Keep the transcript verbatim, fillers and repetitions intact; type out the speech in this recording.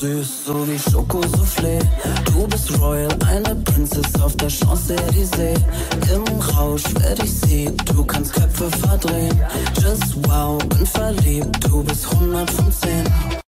süß, so wie Schokosoufflé. Du bist Royal, eine Princess auf der Champs-Élysées. Im Rausch werd ich sie, du kannst Köpfe verdrehen. Just wow, bin verliebt, du bist hundert von zehn.